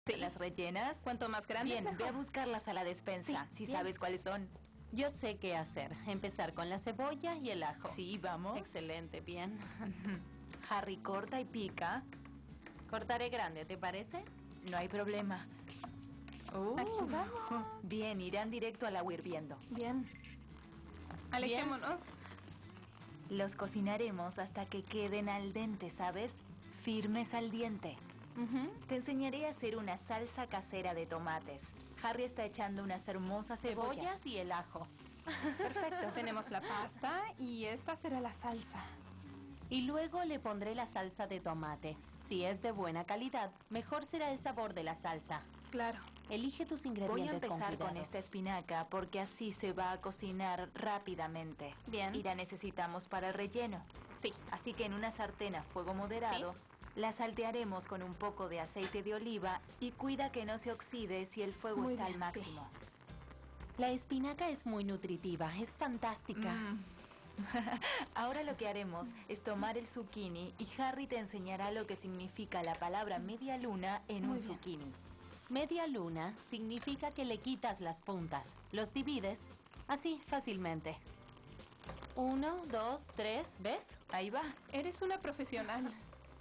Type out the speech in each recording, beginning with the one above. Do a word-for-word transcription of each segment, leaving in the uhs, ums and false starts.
¿Te las rellenas? Cuanto más grande, Bien, mejor. ve a buscarlas a la despensa, Sí, si bien. sabes cuáles son. Yo sé qué hacer. Empezar con la cebolla y el ajo. Sí, vamos. Excelente, bien. Harry, corta y pica. Cortaré grande, ¿te parece? No hay problema. Uh, Aquí vamos. Bien, irán directo al agua hirviendo. Bien. Alejémonos. Los cocinaremos hasta que queden al dente, ¿sabes? Firmes al diente. Ujú. Te enseñaré a hacer una salsa casera de tomates. Harry está echando unas hermosas cebollas. Cebollas y el ajo. Perfecto. Tenemos la pasta y esta será la salsa. Y luego le pondré la salsa de tomate. Si es de buena calidad, mejor será el sabor de la salsa. Claro. Elige tus Voy a ingredientes con empezar con, cuidado. esta espinaca porque así se va a cocinar rápidamente. Bien. Y la necesitamos para el relleno. Sí. Así que en una sartén a fuego moderado, la saltearemos con un poco de aceite de oliva y cuida que no se oxide si el fuego Muy está bien, al sí. máximo. La espinaca es muy nutritiva, es fantástica. Mm. Ahora lo que haremos es tomar el zucchini y Harry te enseñará lo que significa la palabra media luna en Muy un bien. zucchini. Media luna significa que le quitas las puntas. Los divides así fácilmente. Uno, dos, tres, ¿ves? Ahí va. Eres una profesional.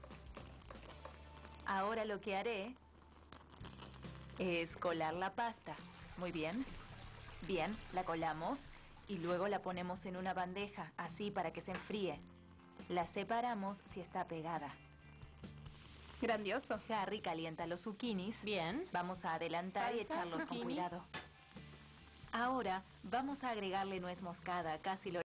Ahora lo que haré es colar la pasta. Muy bien. Bien, la colamos y luego la ponemos en una bandeja, así para que se enfríe. La separamos si está pegada. Grandioso. Harry calienta los zucchinis. Bien. Vamos a adelantar y Salsa, echarlos con zucchini. cuidado. Ahora vamos a agregarle nuez moscada, casi lo